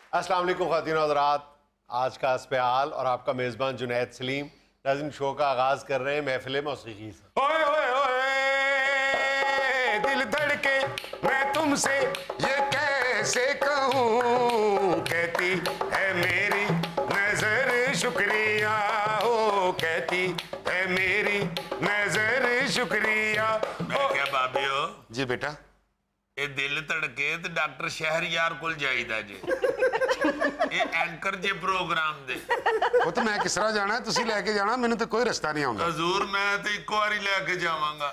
अस्सलाम वालेकुम ख़वातीन और हज़रात, आज का स्पेशल और आपका मेज़बान जुनैद सलीम नाज़रीन शो का आगाज़ कर रहे हैं महफ़िल मौसीकी से। ओए ओए ओए दिल धड़के मैं तुमसे ये कैसे कहूँ, कहती है मेरी नजर शुक्रिया, हो कहती है मेरी नजर शुक्रिया। मैं क्या भाभी हो जी बेटा, ये दिल धड़के ते डॉक्टर शहरयार कोल जाईदा जे ये एंकर जे प्रोग्राम दे वो तो मैं किस तरह जाना है, तुसी लेके जाना, मैंने तो कोई रास्ता नहीं आਉਂਦਾ। हजूर मैं तो एक बारी लेके जावांगा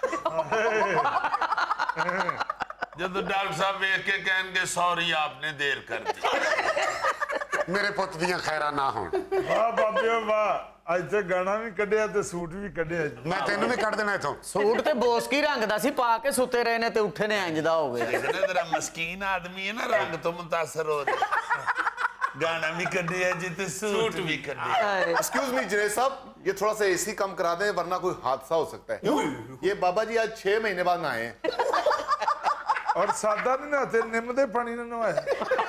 जब डॉक्टर साहब देख के कहेंगे सॉरी आपने देर कर दी। मेरे पुत दियां खैरा ना होण। वाह बाबे वाह, ਅੱਜ ਤੇ ਗਾਣਾ ਵੀ ਕੱਢਿਆ ਤੇ ਸੂਟ ਵੀ ਕੱਢਿਆ। मैं तेनू भी कट देना इथों। सूट ते बोसकी रंग दा सी, पा के सुते रहे ने ते उठे ने इंज दा हो गया। देखना तेरा मस्कीन आदमी है ना, रंग तो मुतासर हो जाए। गाना भी कढ़िया जी ते सूट भी कढ़िया। एक्सक्यूज मी जुनैद साहब, ये थोड़ा सा एसी कम करा दें वरना कोई हादसा हो सकता है। ये बाबा जी आज 6 महीने बाद नहाए हैं। और सादा नहीं नहाते, निम दे पानी ने नहाया।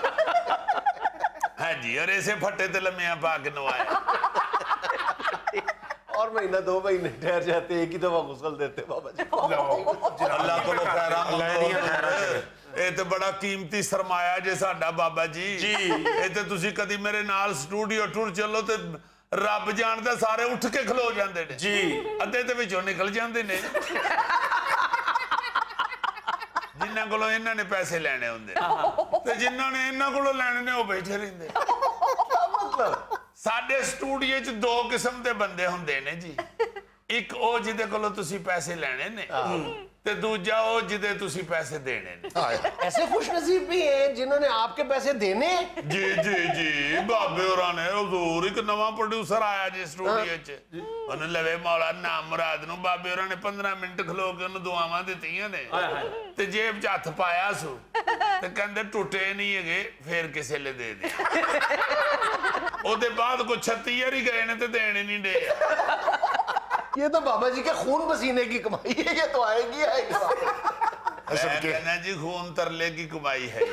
हाँ जी, और ऐसे फटे ते लम्मिया पा के नवाया। और महीना 2 महीने ठहर जाते, एक ही दफा गुस्ल देते बाबा जी। अल्लाह को खैरा ये तो बड़ा कीमती सरमाया जे साडा बाबा जी जी। ये तो तुसी कदी मेरे नाल स्टूडियो टूर चलो ते रब जानदा सारे उठ के खलो जांदे ने जी, अद्धे ते विचों निकल जांदे ने जिन्हां कोलों इन्हां ने पैसे लेने हुंदे ते जिन्हां ने इन्हां कोलों लेने ने ओ बैठे रहिंदे। मतलब साडे स्टूडियो च 2 किस्म दे बंदे हुंदे ने जी, एक ओ जिदे कोलों तुसी पैसे लेने ने ते दूजा ओ जिदे तुसी पैसे देने ने। ऐसे खुशनसीब भी हैं जिन्होंने आपके पैसे देने। जी जी जी, बाबे होरां ने हुजूर एक नवा प्रोड्यूसर आया जी स्टूडियो च, उन्हें लवे मौला नाम मुराद नूं बाबे होरां ने 15 मिनट खलो के उन्हें दुआवां दित्तियां ने ते जेब च हत्थ पाया सु ते कहंदे टुटे नहीं हैगे, फिर किसे ले दे दे। ओदे बाद को 36 ही गए ने ते देने नहीं दे। ये तो बाबा जी के खून पसीने की कमाई है, ये तो आएगी आएगी। कहना जी खून तरले की कमाई है।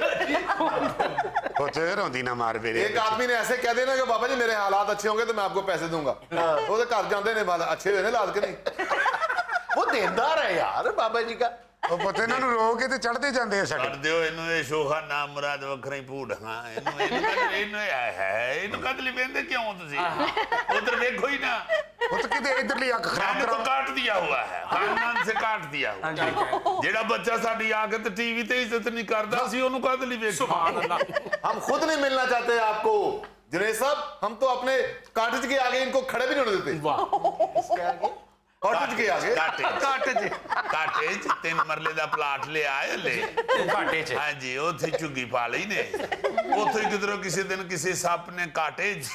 रोंदी ना मार मेरे। एक आदमी ने ऐसे कह देना कि बाबा जी मेरे हालात अच्छे होंगे तो मैं आपको पैसे दूंगा, वो तो घर जाते ने अच्छे हुए ने लाद के नहीं। वो देनदार है यार बाबा जी का। ਉਹ ਪੁੱਤ ਇਹਨਾਂ ਨੂੰ ਰੋ ਕੇ ਤੇ ਚੜਦੇ ਜਾਂਦੇ ਆ ਸਾਡੇ। ਕਰ ਦਿਓ ਇਹਨੂੰ ਇਹ ਸ਼ੋਖਾ ਨਾਮ ਮੁਰਾਦ ਵੱਖਰਾ ਹੀ ਭੂੜ। ਹਾਂ ਇਹਨੂੰ ਹੈ ਇਹਨੂੰ ਕਦ ਲਈ ਵੇਂਦੇ ਕਿਉਂ ਤੁਸੀਂ? ਉਧਰ ਵੇਖੋ ਹੀ ਨਾ, ਪੁੱਤ ਕਿਤੇ ਇਧਰਲੀ ਅੱਖ ਖਰਾਬ तो ਕਰੋ। काट दिया हुआ है, खानदान से काट दिया हुआ। जेड़ा बच्चा साडी आके ते टीवी ते इज्जत नहीं करदा, ਅਸੀਂ ਉਹਨੂੰ ਕਦ ਲਈ ਵੇਖ। सुभान अल्लाह। हम खुद नहीं मिलना चाहते आपको जुनैद साहब, हम तो अपने कॉटेज के आगे इनको खड़े भी नहीं होने देते। इसके आगे कॉटेज के आगे काटेज 3 मरले दा प्लाट ले आए ले काटेज। हाँ जी, उथे झुग्गी पा ਲਈ ने, उथे किधरों किसी दिन किसी सप ने काटेज।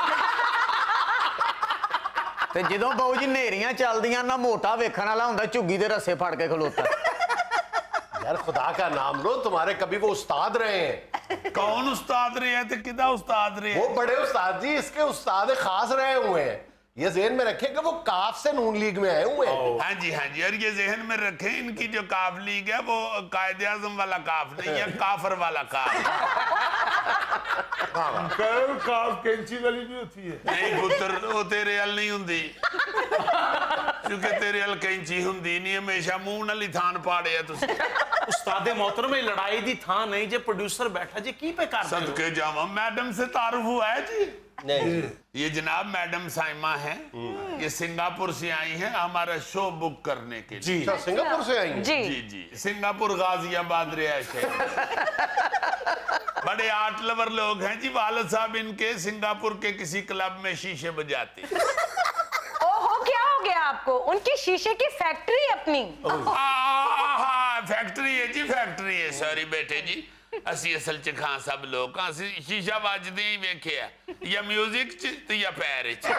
ते जदों बाऊ जी नेरियां चलदियां ना मोटा वेखण वाला हुंदा, झुग्गी दे रस्से फड़ के खलोता। यार खुदा का नाम लो, तुम्हारे कभी वो उस्ताद रहे हैं। कौन उस्ताद रहे हैं? किदा उस्ताद रहे? वो बड़े उस्ताद जी, इसके उस्ताद खास रहे हुए हैं। ये ज़हन में रखें कि वो काफ से नून लीग में आए हुए हैं। हाँ जी हाँ जी, और ये ज़हन में रखें इनकी जो काफ लीग है वो कायदे आज़म वाला काफ नहीं है, काफर वाला काफ। अंकल काफ कैंची वाली भी होती है। नहीं पुत्र, वो तेरे अल नहीं हुंदी, क्योंकि तेरे अल कैंची हुंदी नहीं, हमेशा मुंह नाल ही थान पाड़े तुसी। उस्तादे मोहतरम लड़ाई दी थां नहीं जे, प्रोड्यूसर बैठा जे की पे कर रहे हो? सदके जावा, मैडम से तारुफ हुआ है जी? नहीं, ये जनाब मैडम साइमा हैं, ये सिंगापुर से आई हैं हमारा शो बुक करने के लिए। अच्छा सिंगापुर से आई हैं? जी जी, सिंगापुर गाजियाबाद रिहायश है। बड़े आर्ट लवर लोग हैं जी, वालिद साहब इनके सिंगापुर के किसी क्लब में शीशे बजाते। ओहो, क्या हो गया आपको? उनकी शीशे की फैक्ट्री अपनी। फैक्ट्री है जी, फैक्ट्री है। सॉरी बेटे जी, असी असल च खां सब लोग असी शीशा बजदे ही वेखिया, या म्यूजिक च या पैर च।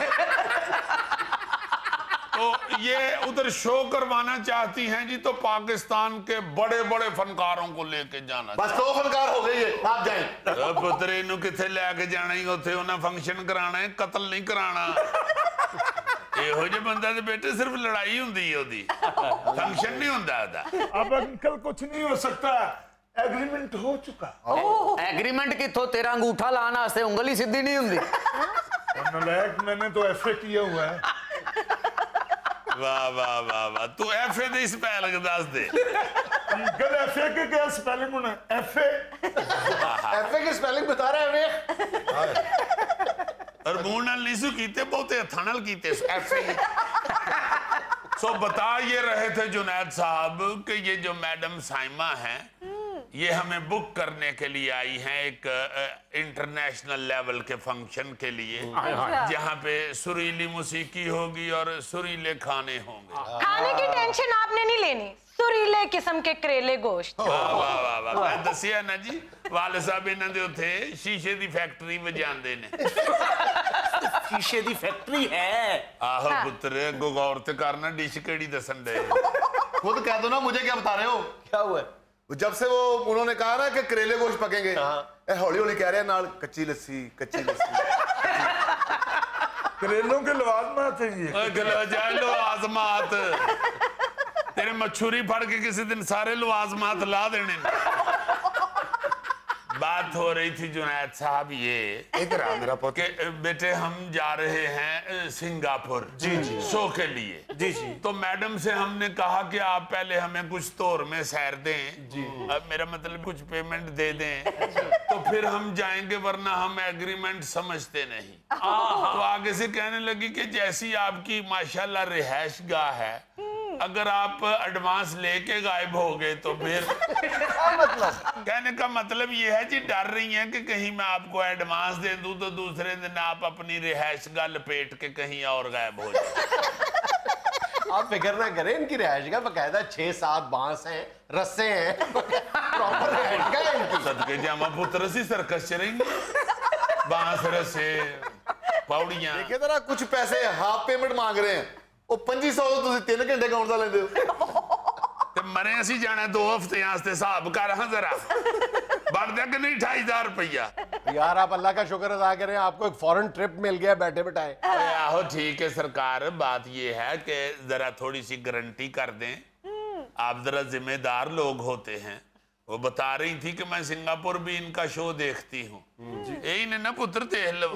तो ये उधर शो करवाना चाहती हैं जी, तो पाकिस्तान के बड़े बड़े फनकारों को लेके जाना। बस 2 फनकार हो गई है, आप जाएं। पुत्र इनू किथे लेके जाना ही, उत्थे उन्हें फंक्शन कराना है, कत्ल नहीं कराना। ਇਹੋ ਜਿਹੇ ਬੰਦਾ ਦੇ ਬੇਟੇ सिर्फ लड़ाई ਹੁੰਦੀ ਹੈ, ਉਹਦੀ फंक्शन नहीं ਹੁੰਦਾ ਉਹਦਾ। अब अंकल कुछ नहीं हो सकता, एग्रीमेंट हो चुका। एग्रीमेंट किथों, तेरा अंगूठा लाने वास्ते उंगल ही सीधी नहीं हुंदी। नालायक, मैंने तो एफए किया हुआ है। वाह वाह वाह वाह, तू एफए दी स्पेलिंग दस दे। अंकल एफए के क्या स्पेलिंग होना है? एफए की स्पेलिंग बता रहे हैं। और मुंह नाल नहीं सु कीते, बहुते हत्थां नाल कीते एफए। सो बता ये रहे थे जुनैद साहब कि ये जो मैडम साइमा हैं, ये हमें बुक करने के लिए आई हैं एक इंटरनेशनल लेवल के फंक्शन के लिए, जहाँ पे सुरीली मौसीकी होगी और सुरीले खाने होंगे। खाने की टेंशन आपने नहीं लेनी, सुरीले किस्म के करेले गोश्त। वाह वाह वाह वाह, मैं दसिया ना जी, वाले साहब इन्हां दे उत्थे शीशे दी फैक्ट्री वजांदे ने। शीशे दी फैक्ट्री है। आहो पुत्र, गौर ते करना, डिश केड़ी दसन दे। खुद कह दो ना, मुझे क्या बता रहे हो? क्या हुआ? जब से वो उन्होंने कहा ना कि करेले गोश्त पकेंगे, हौली हौली कह रहे हैं नाल कच्ची लस्सी, कच्ची लस्सी। करेलों के लवाजमात है ये। लो आजमात, तेरे मछुरी फड़ के किसी दिन सारे लवाजमात ला देने। बात हो रही थी जुनैद साहब, ये इधर आ मेरा पुत्र। कि बेटे हम जा रहे हैं सिंगापुर जी शो के लिए जी जी। तो मैडम से हमने कहा कि आप पहले हमें कुछ तौर में सैर दें जी, अब मेरा मतलब कुछ पेमेंट दे दें तो फिर हम जाएंगे, वरना हम एग्रीमेंट समझते नहीं। तो आगे से कहने लगी कि जैसी आपकी माशाल्लाह रिहाइश गाह है, अगर आप एडवांस लेके गायब हो गए तो फिर कहने का मतलब ये है जी, डर रही हैं कि कहीं मैं आपको एडवांस दे दूं तो दूसरे दिन आप अपनी रिहाइश का लपेट के कहीं और गायब हो जाए। आप फिक्र ना करें, इनकी रिहाइश का बकायदा 6-7 बांस हैं, रस्से हैं, प्रॉपर रिहाइश का है इनकी। सदके जामा पुत्र सी सर्कस चलेंगे, बांस रस्से पौड़ियां। देखिए जरा, कुछ पैसे हाफ पेमेंट मांग रहे हैं, वो 2500 तो तुम 3 घंटे काउंट का लेंदे हो। ते मरे असी जाना 2 हफ्ते वास्ते, हिसाब कर हां जरा, बढ़ दिया कि नहीं 2500 रुपया। यार आप अल्लाह का शुक्र अदा करें, आपको एक फॉरेन ट्रिप मिल गया बैठे बिठाए। आहो ठीक है सरकार, बात ये है कि जरा थोड़ी सी गारंटी कर दें, आप जरा जिम्मेदार लोग होते हैं। वो बता रही थी कि मैं सिंगापुर भी इनका शो देखती हूँ, यही ने ना पुत्र देख लो।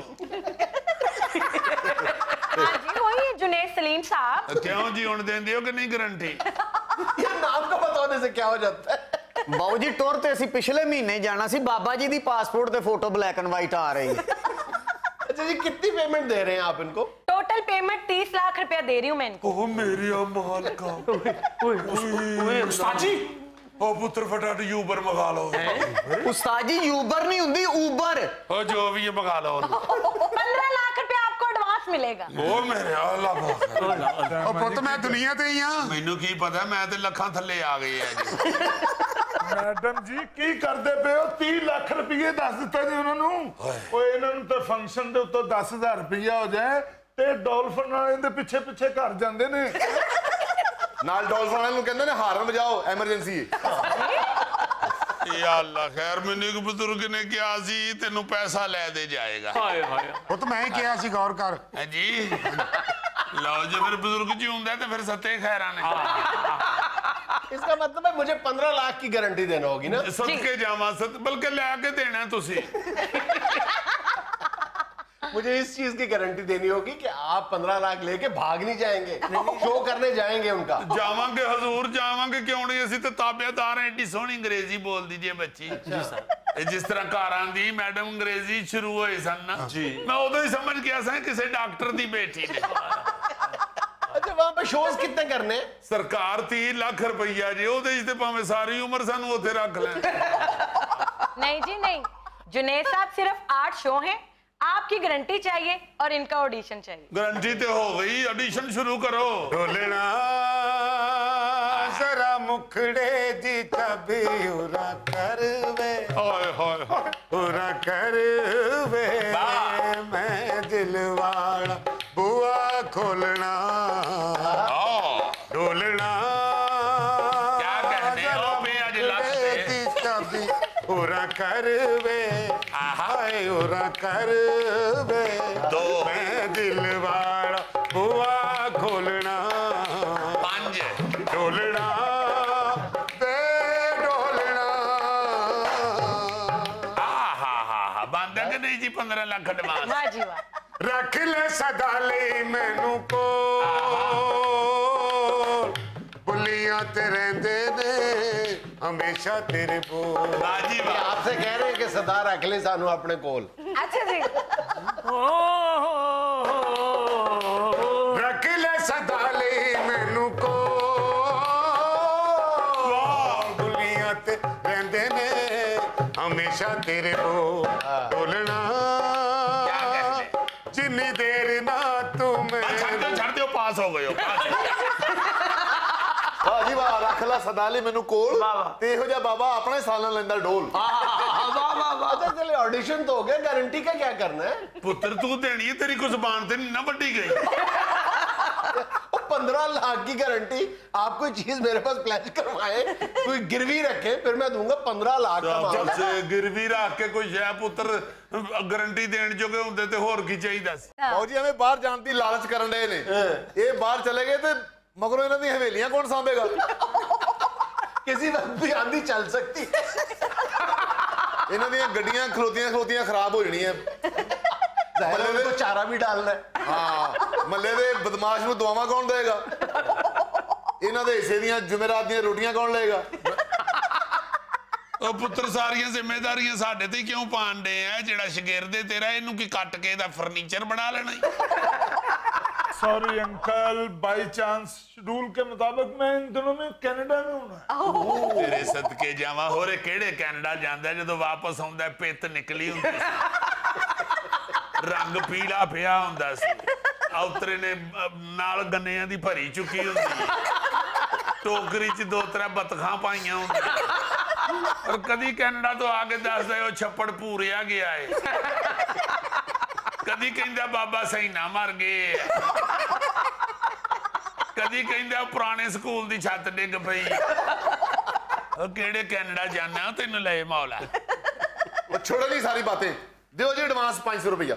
हाँ जी, वही जुनैद सलीम साहब। क्यों जी, उन देंदे हो कि नहीं गारंटी? ये नाम का बताने से क्या हो जाता है? बाबू जी टूर ते असी पिछले महीने जाना सी, बाबा जी दी पासपोर्ट ते फोटो ब्लैक एंड व्हाइट आ रही है। अच्छा जी, कितनी पेमेंट दे रहे हैं आप इनको? टोटल पेमेंट 30 लाख रुपया दे रही हूँ मैं इनको। ओ मेरी अम्माल का। उस्ताद जी, ओ पुत्र फटाफट यूबर मंगा लो। उस्ताद जी यूबर नहीं हुंदी, ऊबर। ओ जो भी ये मंगा लो। 15 लाख रुपया आपको एडवांस मिलेगा। ओ मेरे अल्लाह, ओ पुत्र मैं दुनिया ते ही हां, मैनू की पता, मैं ते लखां थल्ले आ गए है जी। मैडम जी की करते पे हो? 30 लाख रुपये दस दिता जी उन्होंने। ओए इन्हां नूं ते फंक्शन दे उत्ते 10,000 रुपया हो जाए ते डॉल्फिन वाले दे पिछे पिछे घर जांदे ने। नाल डॉल्फिन वाले नूं कहंदे ने हारन बजाओ, एमरजेंसी या अल्लाह खैर, मैंने एक बुजुर्ग ने कहा सी तेनू पैसा ले दे जाएगा। हाय हाय। पुत्र मैं ही किया सी, गौर कर। है जी, लो जो फिर बुजुर्ग जी होंगे तो फिर सत्ते खैरा ने। इसका मतलब है मुझे 15 लाख की गारंटी देना होगी ना? सदके जावा सत, बल्कि लेके देना तुसी। मुझे इस चीज की गारंटी देनी होगी कि आप 15 लाख लेके भाग नहीं जाएंगे, शो करने जाएंगे उनका। जावांगे हजूर, जावांगे, क्यों नहीं, असि तो ताबेदार हैं। एडी सोहनी अंग्रेजी बोल दीजिए बच्ची जी, जिस तरह घर आंदी मैडम अंग्रेजी शुरू होए सन ना जी, मैं उदों ही समझ गया सा किसी डॉक्टर दी बेटी ने। अच्छा, वहां पे शोज कितने करने? सरकार 30 लाख रुपया जी, ओदे ते भावें सारी उम्र सानू उत्थे रख लें। नहीं जी नहीं, जुनैद साहब सिर्फ 8 शो हैं, आपकी गारंटी चाहिए और इनका ऑडिशन चाहिए। गारंटी तो हो गई, ऑडिशन शुरू करो। ढोलना जरा मुखड़े दी तभी उरा करवे, हाय हाय हाय, उरा करवे, मैं दिलवाड़ा बुआ खोलना। ढोलना क्या कहने हो बे आज लगते तभी उरा करवे, हाय उरा करवे, दो मैं दिलवाड़ा बुआ खोलना। 5 ढोलना बे ढोलना बनता कि नहीं जी 15 लाख एडवांस? वाह जी वाह। रख ले सदा ले मैनू को बुलियां ते रहंदे ने हमेशा तेरे बोल। वाह जी वाह। आपसे कह रहे हैं कि सदा रख ले सानू अपने कोल। अच्छा जी। रख ले सदा ले मैनू को बुलियां ते रहंदे ने हमेशा तेरे बोल बोलना जिन्नी देर ना तुम छड़ दो पास हो गए हो ਵਾਹ ਜੀ ਵਾਹ ਰੱਖ ਲਾ ਸਦਾ ਲਈ ਮੈਨੂੰ ਕੋਲ ਤੇ ਇਹੋ ਜਿਹਾ ਬਾਬਾ ਆਪਣੇ ਸਾਲ ਨਾਲ ਲੈਂਦਾ ਡੋਲ। अच्छा चले ऑडिशन तो हो गया, गारंटी का क्या करना है? पुत्र तू देनी है तेरी को जुबान से नहीं ना बड्डी गई। 15 लाख की गारंटी, आप कोई चीज मेरे पास प्लेज करवाए, कोई गिरवी रखे, फिर मैं दूंगा 15 लाख का मामला। से गिरवी रख के कोई शै पुत्र गारंटी देने जोगे होंदे ते होर की चाहिदा सी। ਬਾਊ ਜੀ ਐਵੇਂ ਬਾਹਰ ਜਾਣ ਦੀ ਲਾਲਚ ਕਰਨ ਡਏ ਨੇ, ਇਹ ਬਾਹਰ ਚਲੇ ਗਏ ਤੇ ਮਗਰੋਂ ਇਹਨਾਂ ਦੀ ਹਵੇਲੀਆਂ ਕੌਣ ਸਾਂਭੇਗਾ? किसी वक्त भी आंधी चल सकती है। ਇਹਨਾਂ ਦੀਆਂ ਗੱਡੀਆਂ ਖਲੋਤੀਆਂ ਖਰਾਬ ਹੋ ਜਾਣੀਆਂ। मल्ले को चारा भी डालना है। ਹਾਂ ਮੱਲੇ ਦੇ ਬਦਮਾਸ਼ ਨੂੰ ਦੁਆਵਾਂ ਕੌਣ ਦੇਗਾ? ਇਹਨਾਂ ਦੇ ਹਿੱਸੇ ਦੀਆਂ ਜੁਮੇਰਾਤ ਦੀਆਂ ਰੋਟੀਆਂ ਕੌਣ ਲਏਗਾ? ਉਹ ਪੁੱਤਰ ਸਾਰੀਆਂ ਜ਼ਿੰਮੇਵਾਰੀਆਂ ਸਾਡੇ ਤੇ ਕਿਉਂ ਪਾਉਂਦੇ ਆ? ਜਿਹੜਾ ਸ਼ਗਿਰਦੇ ਤੇਰਾ ਇਹਨੂੰ ਕੀ ਕੱਟ ਕੇ ਇਹਦਾ ਫਰਨੀਚਰ ਬਣਾ ਲੈਣਾ ਈ? Sorry uncle, by chance schedule के मुताबिक मैं इन दिनों में कनाडा में हूँ। ਤੇਰੇ ਸਦਕੇ ਜਾਵਾਂ। ਹੋਰੇ ਕਿਹੜੇ ਕੈਨੇਡਾ ਜਾਂਦਾ ਜਦੋਂ ਵਾਪਸ ਆਉਂਦਾ ਪਿੱਤ ਨਿਕਲੀ ਹੁੰਦੀ ਸੀ, ਰੰਗ ਪੀਲਾ ਪਿਆ ਹੁੰਦਾ ਸੀ, ਔਤਰੇ ਨੇ ਨਾਲ ਗੰਨਿਆਂ ਦੀ ਭਰੀ ਚੁੱਕੀ ਹੁੰਦੀ, ਟੋਕਰੀ 'ਚ 2-3 ਬਤਖਾਂ ਪਾਈਆਂ ਹੁੰਦੀਆਂ, ਔਰ ਕਦੀ ਕੈਨੇਡਾ ਤੋਂ ਆ ਕੇ ਦੱਸਦਾ ਉਹ ਛੱਪੜ ਪੂਰਿਆ ਗਿਆ ਏ, ਕਦੀ ਕਹਿੰਦਾ ਬਾਬਾ ਸੈਨਾ ਮਰ ਗਏ, ਕਦੀ ਕਹਿੰਦਾ ਪੁਰਾਣੇ ਸਕੂਲ ਦੀ ਛੱਤ ਡਿੱਗ ਪਈ। ਉਹ ਕਿਹੜੇ ਕੈਨੇਡਾ ਜਾਣਾ ਤੈਨੂੰ ਲੈ ਮੌਲਾ। ਉਹ ਛੋੜੋ ਜੀ ਸਾਰੀ ਬਾतें, ਦਿਓ ਜੀ ਐਡਵਾਂਸ 500 रुपया।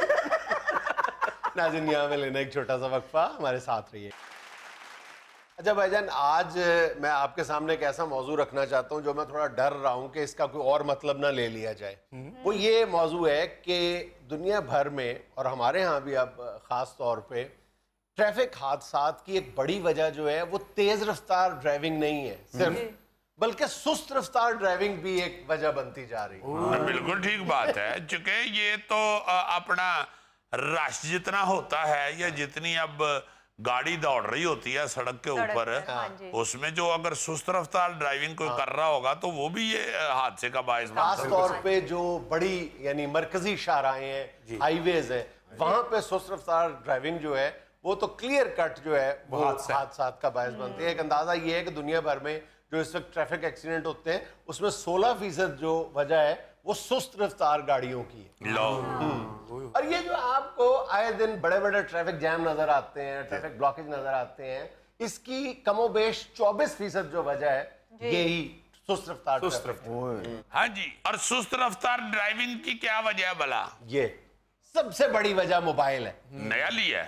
नाज़रीन, यहाँ में लेना एक छोटा सा वक्फा, हमारे साथ रहिए। अच्छा भाईजान, आज मैं आपके सामने एक ऐसा मौजू रखना चाहता हूँ जो मैं थोड़ा डर रहा हूँ कि इसका कोई और मतलब ना ले लिया जाए। वो ये मौजू है कि दुनिया भर में और हमारे यहाँ भी अब ख़ास तौर पे ट्रैफिक हादसात की एक बड़ी वजह जो है वो तेज़ रफ्तार ड्राइविंग नहीं है सिर्फ, बल्कि सुस्त रफ्तार ड्राइविंग भी एक वजह बनती जा रही है। बिल्कुल ठीक बात है, चूंकि ये तो अपना रश जितना होता है या जितनी अब गाड़ी दौड़ रही होती है सड़क के ऊपर, उसमें जो अगर सुस्त रफ्तार ड्राइविंग कोई कर रहा होगा तो वो भी ये हादसे का बायस बन सकता है। खास तौर पे जो बड़ी यानी मरकजी शाहराहें हैं, हाईवेज है, वहां पे सुस्त रफ्तार ड्राइविंग जो है वो तो क्लियर कट जो है वो हादसात का बायस बनती है। एक अंदाजा ये है कि दुनिया भर में जो इस वक्त ट्रैफिक एक्सीडेंट होते हैं उसमें 16% जो वजह है वो सुस्त रफ्तार गाड़ियों की है। और ये जो आपको आए दिन बड़े बड़े ट्रैफिक जैम नजर आते हैं, ट्रैफिक ब्लॉकेज नजर आते हैं, इसकी कमोबेश 24% जो वजह है यही सुस्त रफ्तार। हाँ जी, और सुस्त रफ्तार ड्राइविंग की क्या वजह है भला? ये सबसे बड़ी वजह मोबाइल है। नया लिया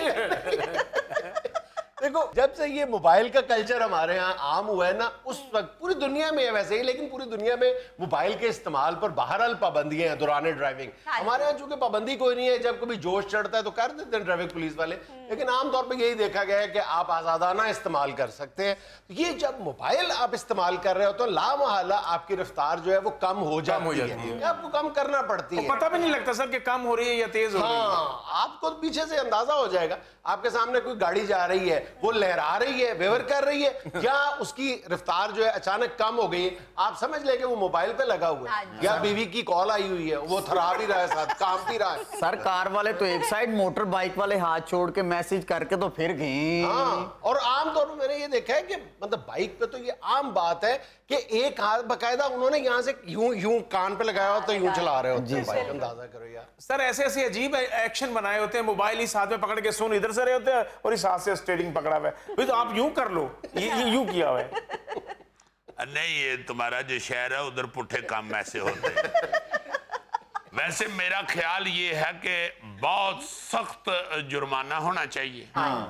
है। देखो, जब से ये मोबाइल का कल्चर हमारे यहाँ आम हुआ है ना, उस वक्त पूरी दुनिया में है वैसे ही, लेकिन पूरी दुनिया में मोबाइल के इस्तेमाल पर बहरहाल पाबंदियां हैं दौरान ड्राइविंग। हमारे यहाँ चूंकि पाबंदी कोई नहीं है, जब कभी जोश चढ़ता है तो कर देते हैं ट्रैफिक पुलिस वाले, लेकिन आमतौर पर यही देखा गया है कि आप आजादाना इस्तेमाल कर सकते हैं। ये जब मोबाइल आप इस्तेमाल कर रहे हो तो लामहला आपकी रफ्तार जो है वो कम हो जाती है, आपको कम करना पड़ती है। पता भी नहीं लगता सर कि कम हो रही है या तेज हो रही है। हाँ, आपको पीछे से अंदाजा हो जाएगा, आपके सामने कोई गाड़ी जा रही है, वो लहरा रही है, वेवर कर रही है, या उसकी रफ्तार जो है अचानक कम हो गई, आप समझ लें कि वो मोबाइल पे लगा हुआ है, या बीवी की कॉल आई हुई है, वो थरा भी रहा है, साथ काम भी रहा है। सर कार वाले तो एक साइड, मोटर बाइक वाले हाथ छोड़ के मैसेज करके तो फिर गए। हाँ, और आमतौर पर मैंने ये देखा है कि मतलब बाइक पे तो ये आम बात है कि एक हाथ बकायदा उन्होंने यहाँ से यूं कान पे लगाया हो तो यूं चला रहे होते हैं बाइक। अंदाजा करो यार सर, ऐसे ऐसे अजीब एक्शन बनाए होते हैं, मोबाइल इस हाथ में पकड़ के सुन इधर से रहे होते हैं और इस हाथ से स्टीयरिंग पकड़ा हुआ है, तो आप यूं कर लो, ये यूं किया हुआ है। नहीं, ये तुम्हारा जो शहर है उधर पुट्ठे काम ऐसे होते हैं। वैसे मेरा ख्याल ये है कि बहुत सख्त जुर्माना होना चाहिए।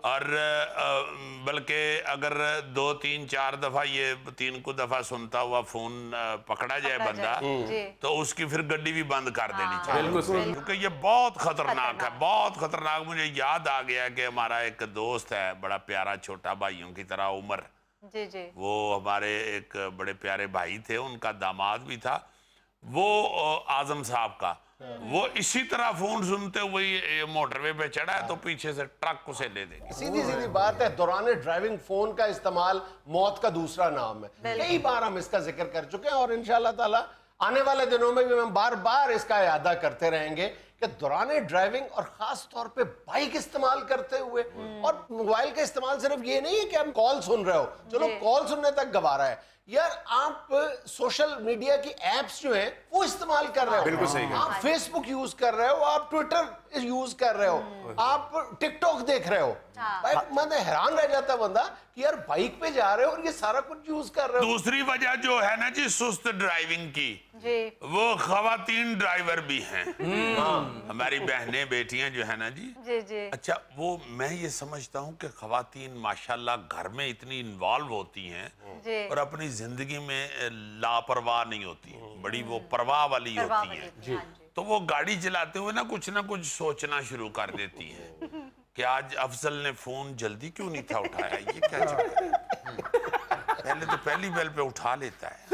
और बल्कि अगर 2, 3, 4 दफा ये 3 को दफा सुनता हुआ फोन पकड़ा जाए बंदा तो उसकी फिर गड्डी भी बंद कर देनी चाहिए, क्योंकि ये बहुत खतरनाक है, बहुत खतरनाक। मुझे याद आ गया कि हमारा एक दोस्त है, बड़ा प्यारा छोटा भाइयों की तरह, उमर जी। वो हमारे एक बड़े प्यारे भाई थे, उनका दामाद भी था, वो आजम साहब का, वो इसी तरह फोन सुनते हुए मोटरवे पे चढ़ा है तो पीछे से ट्रक उसे ले देगी। सीधी सीधी बात है, दौरान ड्राइविंग फोन का इस्तेमाल मौत का दूसरा नाम है। कई बार हम इसका जिक्र कर चुके हैं और इंशाल्लाह ताला आने वाले दिनों में भी हम बार बार इसका यादा करते रहेंगे कि दौरान ड्राइविंग और खास तौर पे बाइक इस्तेमाल करते हुए, और मोबाइल का इस्तेमाल सिर्फ ये नहीं है कि हम कॉल सुन रहे हो, चलो कॉल सुनने तक गवारा है यार, आप सोशल मीडिया की एप्स जो हैं वो इस्तेमाल कर रहे हो, बिल्कुल सही, आप फेसबुक यूज कर रहे हो, आप ट्विटर यूज कर रहे हो, आप टिकटॉक देख रहे हो। मैं हैरान रह जाता बंदा कि यार बाइक पे जा रहे हो और ये सारा कुछ यूज कर रहे हो। दूसरी वजह जो है ना जी सुस्त ड्राइविंग की, वो खवातीन ड्राइवर भी हैं। हमारी बहनें बेटियां जो है ना जी, अच्छा वो मैं ये समझता हूँ कि खवातीन माशाल्लाह घर में इतनी इन्वॉल्व होती हैं और अपनी जिंदगी में लापरवाह नहीं होती, बड़ी वो परवाह वाली होती हैं, तो वो गाड़ी चलाते हुए ना कुछ सोचना शुरू कर देती हैं कि आज अफजल ने फोन जल्दी क्यों नहीं था उठाया, ये क्या चक्कर है? पहले तो पहली बेल पे उठा लेता है।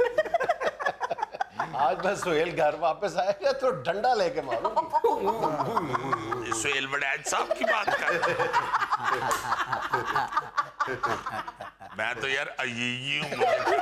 आज बस सुहेल घर वापस आएगा तो डंडा लेके मारूंगी। सुहेल वड़ैच साहब की बात कर, मैं तो यार अय्यी हूँ।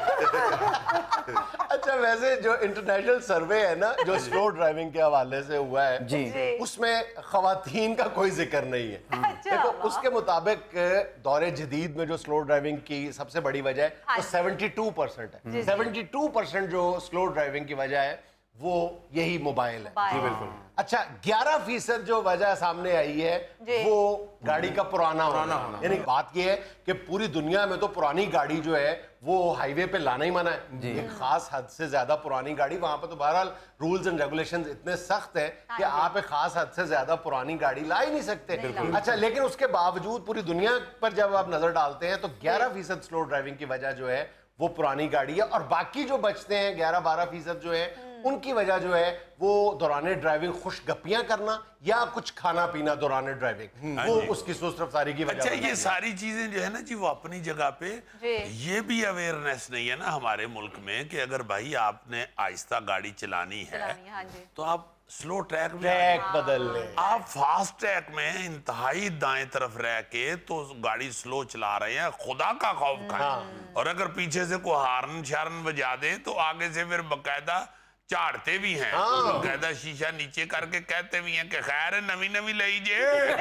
अच्छा वैसे जो इंटरनेशनल सर्वे है ना जो स्लो ड्राइविंग के हवाले से हुआ है जी, उसमें खवातीन का कोई जिक्र नहीं है। देखो उसके मुताबिक दौरे जदीद में जो स्लो ड्राइविंग की सबसे बड़ी वजह है वो 72% है। 72% जो स्लो ड्राइविंग की वजह है वो यही मोबाइल है। जी बिल्कुल। अच्छा 11% जो वजह सामने आई है वो गाड़ी का पुराना होना। यानी बात ये है कि पूरी दुनिया में तो पुरानी गाड़ी जो है वो हाईवे पे लाना ही मना है, एक खास हद से ज्यादा पुरानी गाड़ी, वहां पर तो बहरहाल रूल्स एंड रेगुलेशंस इतने सख्त हैं कि आप एक खास हद से ज्यादा पुरानी गाड़ी ला ही नहीं सकते। अच्छा लेकिन उसके बावजूद पूरी दुनिया पर जब आप नजर डालते हैं तो 11% स्लो ड्राइविंग की वजह जो है वो पुरानी गाड़ी है, और बाकी जो बचते हैं 11-12% जो है उनकी वजह जो है वो दौरान ड्राइविंग खुशगपियां करना या कुछ खाना पीना दौरान ड्राइविंग, वो उसकी सुस्त रफ्तारी की वजह। अच्छा ये सारी चीजें जो है ना जी वो अपनी जगह पे, ये भी अवेयरनेस नहीं है ना हमारे मुल्क में कि अगर भाई आपने आहिस्ता गाड़ी चलानी है तो आप स्लो ट्रैक बदल ले, आप फास्ट ट्रैक में इंतहाई दाएं तरफ रह के तो गाड़ी स्लो चला रहे हैं, खुदा का खौफ खाएं। और अगर पीछे से कोई हार्न शार्न बजा दे तो आगे से फिर बकायदा झाड़ते भी हैं, बकायदा शीशा नीचे करके कहते भी हैं कि खैर नवी नवी लई जे।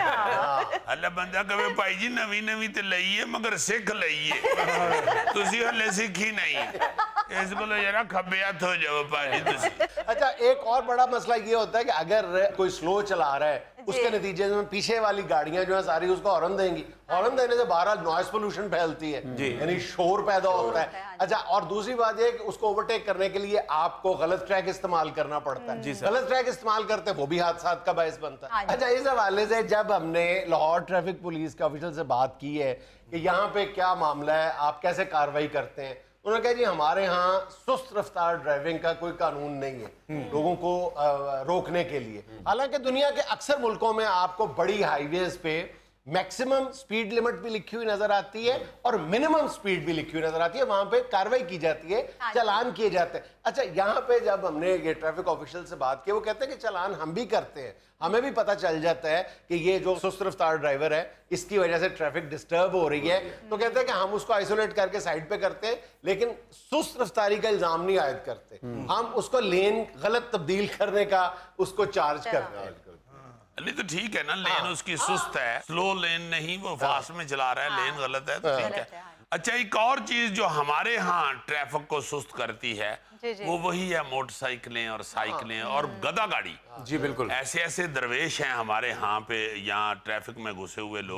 हले बंदा कहे भाई जी नवी नवी तो लई है मगर सिख लई है, तुसी हले सीखी नहीं, इस को जरा खब्बे हथ हो जाओ भाजी तुसी। अच्छा एक और बड़ा मसला ये होता है कि अगर कोई स्लो चला रहा है उसके नतीजे में पीछे वाली गाड़ियां जो है सारी उसको हॉर्न देंगी, हॉर्न देने से बहरहाल नॉइस पोल्यूशन फैलती है, यानी शोर पैदा होता है। अच्छा और दूसरी बात यह कि उसको ओवरटेक करने के लिए आपको गलत ट्रैक इस्तेमाल करना पड़ता है, गलत ट्रैक इस्तेमाल करते हैं वो भी हादसा का बायस बनता है। अच्छा इस हवाले से जब हमने लाहौर ट्रैफिक पुलिस के ऑफिसर से बात की है कि यहाँ पे क्या मामला है, आप कैसे कार्रवाई करते हैं, उन्होंने कहा जी हमारे यहाँ सुस्त रफ्तार ड्राइविंग का कोई कानून नहीं है लोगों को रोकने के लिए। हालांकि दुनिया के अक्सर मुल्कों में आपको बड़ी हाईवेज पे मैक्सिमम स्पीड लिमिट भी लिखी हुई नजर आती है और मिनिमम स्पीड भी लिखी हुई नजर आती है, वहां पे कार्रवाई की जाती है, चालान किए जाते हैं। अच्छा यहाँ पे जब हमने ये ट्रैफिक ऑफिशियल से बात की वो कहते हैं कि चालान हम भी करते हैं, हमें भी पता चल जाता है कि ये जो सुस्त रफ्तार ड्राइवर है इसकी वजह से ट्रैफिक डिस्टर्ब हो रही है, तो कहते हैं कि हम उसको आइसोलेट करके साइड पे करते हैं लेकिन सुस्त रफ्तारी का इल्जाम नहीं आयद करते, हम उसको लेन गलत तब्दील करने का उसको चार्ज करते हैं। नहीं तो ठीक है ना, लेन उसकी सुस्त है, स्लो लेन नहीं, वो फास्ट में चला रहा है, लेन गलत है तो ठीक है। अच्छा एक और चीज जो हमारे यहाँ ट्रैफिक को सुस्त करती है वो वही है मोटरसाइकिलें और साइकिलें और गधा गाड़ी। जी बिल्कुल। ऐसे ऐसे दरवेश हैं हमारे यहाँ पे, यहाँ ट्रैफिक में घुसे हुए लोग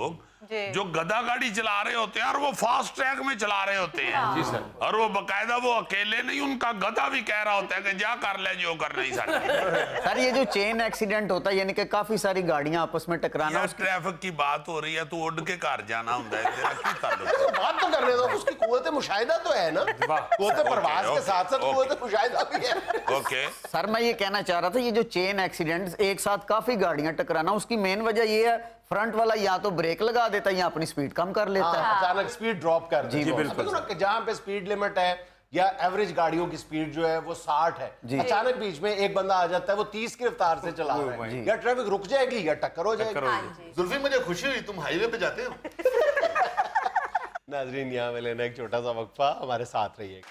जो गधा गाड़ी चला रहे होते हैं और वो फास्ट ट्रैक में चला रहे होते हैं जी सर, और वो बकायदा वो अकेले नहीं, उनका गधा भी कह रहा होता है कि जा कर ले जो करना ही सर ये जो चेन एक्सीडेंट होता है यानी कि काफी सारी गाड़ियां आपस में टकराना, उस ट्रैफिक की बात हो रही है, तू उड़ के घर जाना होता है, तेरा की ताल्लुक? बात तो करने दो, उसकी कुव्वत मुशाहिदा तो है ना, कुव्वत परवाज़ के साथ साथ कुव्वत मुशाहिदा भी है। ओके सर मैं ये कहना चाह रहा था, ये जो चेन एक्सीडेंट एक साथ काफी गाड़ियां टकराना, उसकी मेन वजह ये है फ्रंट वाला या तो ब्रेक लगा देता है या अपनी स्पीड कम कर लेता है, अचानक स्पीड ड्रॉप कर जी बिल्कुल। जहां पे स्पीड लिमिट है या एवरेज गाड़ियों की स्पीड जो है वो 60 है, अचानक बीच में एक बंदा आ जाता है वो 30 की रफ्तार से चला रहा है, या ट्रैफिक रुक जाएगी या टक्कर हो जाएगी। जुल्फी मुझे खुशी हुई तुम हाईवे पे जाते हो। नाजरीन यहाँ में लेना एक छोटा सा वक्फा, हमारे साथ रहिएगा।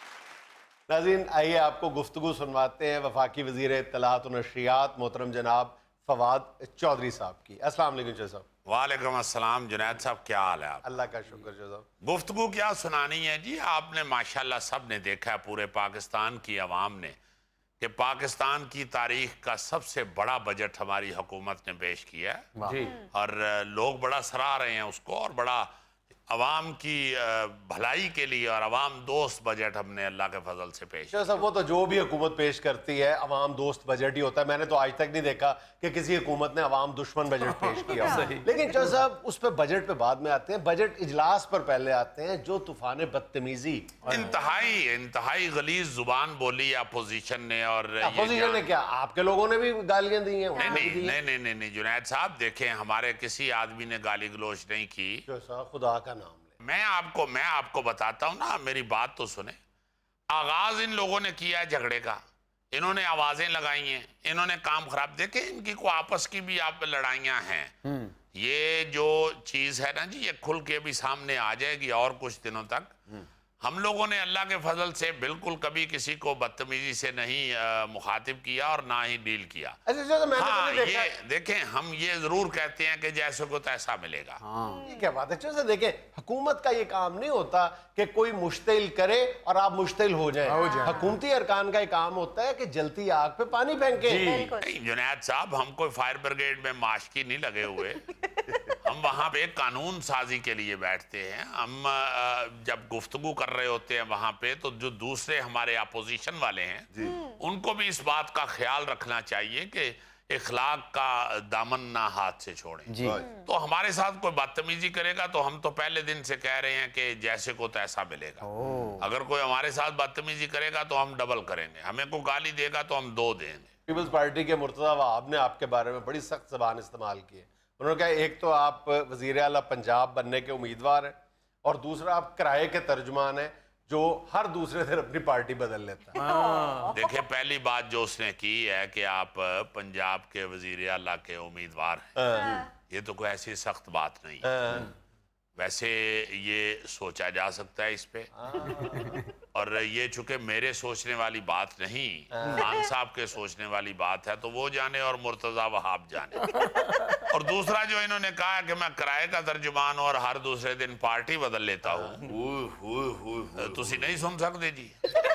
नाजरीन आइए आपको गुफ्तगू सुनवाते हैं वफाकी वजीर इत्तलात और नशरियात मोहतरम जनाब फवाद चौधरी साहब की। अस्सलाम वालेकुम चौधरी साहब। वालेकुम अस्सलाम जुनैद साहब, क्या हाल है आप? अल्लाह का शुक्र चौधरी साहब। गुफ्तगू क्या सुनानी है जी, आपने माशाल्लाह सब ने देखा है, पूरे पाकिस्तान की आवाम ने, कि पाकिस्तान की तारीख का सबसे बड़ा बजट हमारी हुकूमत ने पेश किया है और लोग बड़ा सराह रहे हैं उसको, और बड़ा अवाम की भलाई के लिए और अवाम दोस्त बजट हमने अल्लाह के फजल से पेश किया। साहब वो तो जो भी हुकूमत पेश करती है अवाम दोस्त बजट ही होता है, मैंने तो आज तक नहीं देखा कि किसी हुकूमत ने अवाम दुश्मन बजट पेश किया। लेकिन चौधरी साहब उस पर बजट पे बाद में आते हैं, बजट इजलास पर पहले आते हैं, जो तूफान बदतमीजी इंतहाई गलीज जुबान बोली अपोजिशन ने, और अपोजिशन ने क्या आपके लोगों ने भी गालियां दी हैं? नहीं जुनैद साहब देखें, हमारे किसी आदमी ने गाली गलोच नहीं की, खुदा का नाम ले। मैं आपको बताता हूँ ना, मेरी बात तो सुने। आगाज इन लोगों ने किया है झगड़े का, इन्होंने आवाजें लगाई हैं, इन्होंने काम खराब, देखे इनकी को आपस की भी आप लड़ाइयां हैं। ये जो चीज है ना जी, ये खुल के भी सामने आ जाएगी और कुछ दिनों तक। हम लोगों ने अल्लाह के फजल से बिल्कुल कभी किसी को बदतमीजी से नहीं मुखातिब किया और ना ही डील किया। हाँ, ये देखें, हम ये जरूर कहते हैं कि जैसे को तैसा मिलेगा। ये क्या बात है चौधरी, देखें हुकूमत का ये काम नहीं होता कि कोई मुश्तिल करे और आप मुश्तिल हो जाए। हुकूमती अरकान का ये काम होता है कि जलती आग पे पानी फेंके। नहीं जुनैद साहब, हम कोई फायर ब्रिगेड में माशकी नहीं लगे हुए। हम वहां पे कानून साजी के लिए बैठते हैं। हम जब गुफ्तगू कर रहे होते हैं वहां पे, तो जो दूसरे हमारे अपोजिशन वाले हैं उनको भी इस बात का ख्याल रखना चाहिए कि इखलाक का दामन ना हाथ से छोड़ें। तो हमारे साथ कोई बदतमीजी करेगा तो हम तो पहले दिन से कह रहे हैं कि जैसे को तैसा मिलेगा। अगर कोई हमारे साथ बदतमीजी करेगा तो हम डबल करेंगे, हमें कोई गाली देगा तो हम 2 देंगे। पीपल्स पार्टी के मुर्तज़ा वहाब ने आपके बारे में बड़ी सख्त ज़बान इस्तेमाल की है। उन्होंने कहा एक तो आप वज़ीर आला पंजाब बनने के उम्मीदवार हैं और दूसरा आप किराए के तर्जुमान हैं जो हर दूसरे दिन अपनी पार्टी बदल लेता है। देखिए, पहली बात जो उसने की है कि आप पंजाब के वज़ीर आला के उम्मीदवार हैं, ये तो कोई ऐसी सख्त बात नहीं। वैसे ये सोचा जा सकता है इस पे, और ये चूंकि मेरे सोचने वाली बात नहीं, खान साहब के सोचने वाली बात है, तो वो जाने और मुर्तजा वहाब जाने। और दूसरा जो इन्होंने कहा है कि मैं किराए का तर्जुमान और हर दूसरे दिन पार्टी बदल लेता हूँ, तुसी नहीं सुन सकते जी।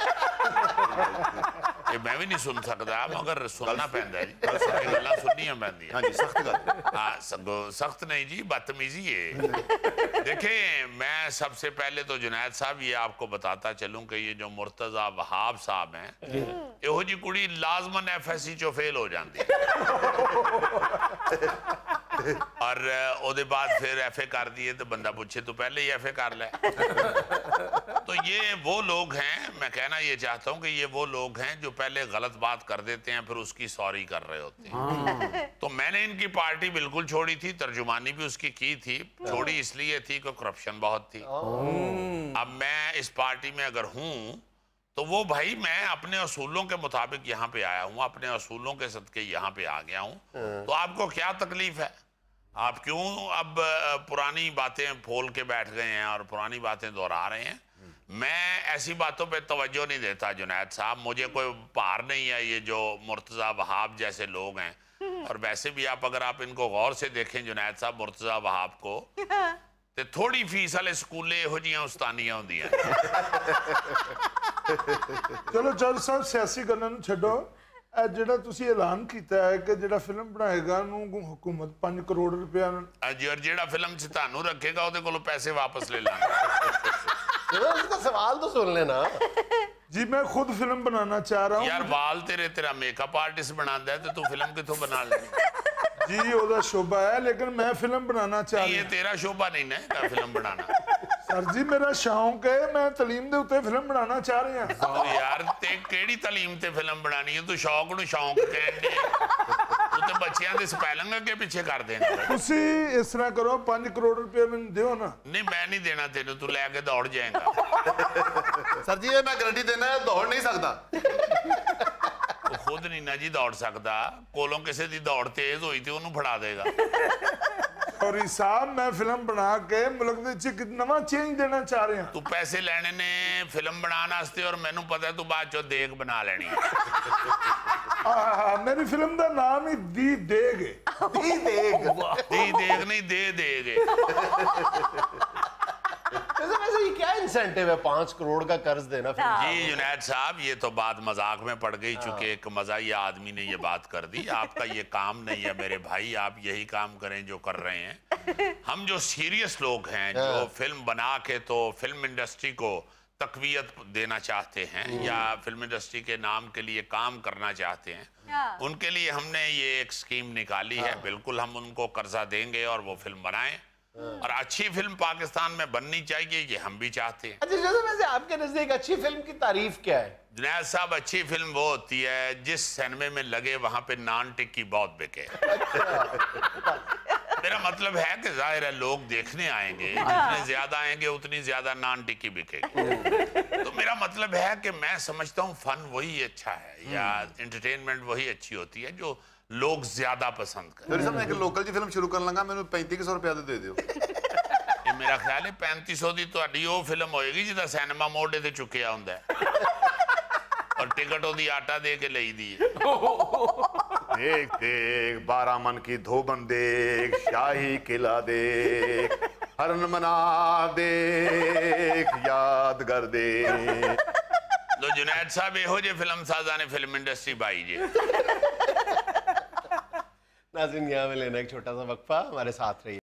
ये मैं भी नहीं सुन सकता, मगर सुनना पैंदा जी, गल्लां सुननियां पैंदियां। हाँ जी, सख्त गल। हाँ, सख्त नहीं जी, बदतमीजी है। देखें, मैं सबसे पहले तो जुनैद साहब ये आपको बताता चलूं कि ये जो मुर्तजा वहाब साहब हैं, ਇਹੋ जी कुड़ी लाजमन FSC चो फेल हो जाती है और ਉਹਦੇ बाद फिर FA कर दिए तो बंदा पूछे तो पहले ही FA कर ले। तो ये वो लोग हैं, मैं कहना ये चाहता हूँ कि ये वो लोग हैं जो पहले गलत बात कर देते हैं फिर उसकी सॉरी कर रहे होते हैं। तो मैंने इनकी पार्टी बिल्कुल छोड़ी थी, तर्जुमानी भी उसकी की थी, छोड़ी इसलिए थी कि करप्शन बहुत थी। अब मैं इस पार्टी में अगर हूँ तो वो भाई मैं अपने असूलों के मुताबिक यहाँ पे आया हूँ, अपने असूलों के सदके यहाँ पे आ गया हूँ। तो आपको क्या तकलीफ है? आप क्यों अब पुरानी बातें फोल के बैठ गए हैं और पुरानी बातें दोहरा रहे हैं? मैं ऐसी बातों पे तवज्जो नहीं देता जुनैद साहब, मुझे कोई पार नहीं है ये जो मुर्तज़ा वहाब जैसे लोग हैं। और वैसे भी आप अगर आप इनको गौर से देखें जुनैद साहब, मुर्तज़ा वहाब को, तो थोड़ी फीस वाले स्कूले ਇਹੋ ਜਿਹੀਆਂ ਉਸਤਾਨੀਆਂ ਹੁੰਦੀਆਂ चलो जज साहब सियासी गल्लां नूं छड्डो, ਇਹ ਜਿਹੜਾ ਤੁਸੀਂ ਐਲਾਨ ਕੀਤਾ ਹੈ ਕਿ ਜਿਹੜਾ ਫਿਲਮ ਬਣਾਏਗਾ ਉਹਨੂੰ ਹਕੂਮਤ 5 ਕਰੋੜ ਰੁਪਇਆ जी और जेड़ा फिल्म च तानू रखेगा ਉਹਦੇ ਕੋਲੋਂ पैसे वापस ले लांगे इसका सवाल तो सुन लेना। जी मैं खुद फिल्म बनाना चाह रहा हूँ यार वाल तेरा मेकअप आर्टिस्ट बनाता है तो तू फिल्म कितों बना लेनी जी ਉਹਦਾ शोभा है लेकिन मैं फिल्म बनाना चाह रहा ये हूँ तेरा शोभा नहीं ना का फिल्म बनाना सर जी मेरा शौक है मैं तालीम दे उत्ते फिल्म बनाना चाह रहा हूँ तो यार ते केड़ी तालीम ते फिल्म बनानी है तू शौक नु शौक कहने तू ते बच्चियां दे स्पेलिंग अगे पीछे कर देना ਤੁਸੀਂ ਇਸ ਤਰ੍ਹਾਂ ਕਰੋ 5 ਕਰੋੜ ਰੁਪਏ ਮੈਨੂੰ ਦਿਓ ਨਾ नहीं मैं नहीं देना तेनू तू लेके दौड़ जाएगा सर जी ये मैं गारंटी देना है दौड़ नहीं सकता तू खुद नहीं ना जी दौड़ सकता कोलों किसी दी दौड़ तेज होई ते ओनू फड़ा देगा और साहब मैं फिल्म बना के मुल्क ਦੇ ਵਿੱਚ ਇੱਕ ਨਵਾਂ ਚੇਂਜ ਦੇਣਾ ਚਾਹ ਰਿਹਾ तू पैसे लेने ने फिल्म बनाने वास्ते और मैनू पता है तू बाद चो देग बना लेनी मेरी फिल्म ਦਾ ਨਾਮ ਹੀ ਦੀ ਦੇਗ ਹੈ दी देग। दी देग नहीं दे देगे वैसे ये क्या इंसेंटिव है 5 करोड़ का कर्ज देना फिर? जी जुनैद साहब ये तो बात मजाक में पड़ गई चूंकि एक मजाहिया आदमी ने ये बात कर दी आपका ये काम नहीं है मेरे भाई आप यही काम करें जो कर रहे हैं हम जो सीरियस लोग हैं जो फिल्म बना के तो फिल्म इंडस्ट्री को तकवीयत देना चाहते हैं या फिल्म इंडस्ट्री के नाम के लिए काम करना चाहते हैं उनके लिए हमने ये एक स्कीम निकाली है बिल्कुल हम उनको कर्जा देंगे और वो फिल्म बनाएं और अच्छी फिल्म पाकिस्तान में बननी चाहिए ये हम भी चाहते हैं। अच्छा जैसे वैसे आपके नजदीक अच्छी फिल्म की तारीफ क्या है? जुनैद साहब अच्छी फिल्म वो होती है जिस सिनेमे में लगे वहां पे नान टिक्की बहुत बिके मेरा मतलब है कि जाहिर है लोग देखने आएंगे जितने ज्यादा आएंगे उतनी ज्यादा नान टिक्की बिकेगी तो मेरा मतलब है कि मैं समझता हूँ फन वही अच्छा है या एंटरटेनमेंट वही अच्छी होती है जो लोग ज्यादा पसंद करें। फिर मैं एक लोकल जी फिल्म शुरू कर लगा मैंने 3500 रुपया दे दियो ये मेरा ख्याल है 3500 दी ਤੁਹਾਡੀ ਉਹ ਫਿਲਮ ਹੋਏਗੀ ਜਿਹਦਾ ਸਿਨੇਮਾ ਮੋਢੇ ਤੇ ਚੁੱਕਿਆ ਹੁੰਦਾ ਹੈ और टिकट ਉਹਦੀ ਆਟਾ ਦੇ ਕੇ ਲਈਦੀ ਹੈ देख देख 12 मन की धोबन देख शाही किला देख हरन मना देख यादगार देख तो जुनैद साहब ਇਹੋ ਜਿਹੇ ਫਿਲਮ ਸਾਜ਼ਾਂ ਨੇ ਫਿਲਮ ਇੰਡਸਟਰੀ ਬਾਈ ਜੇ नाज़रीन यहाँ में लेना एक छोटा सा वक्फा हमारे साथ रहिए।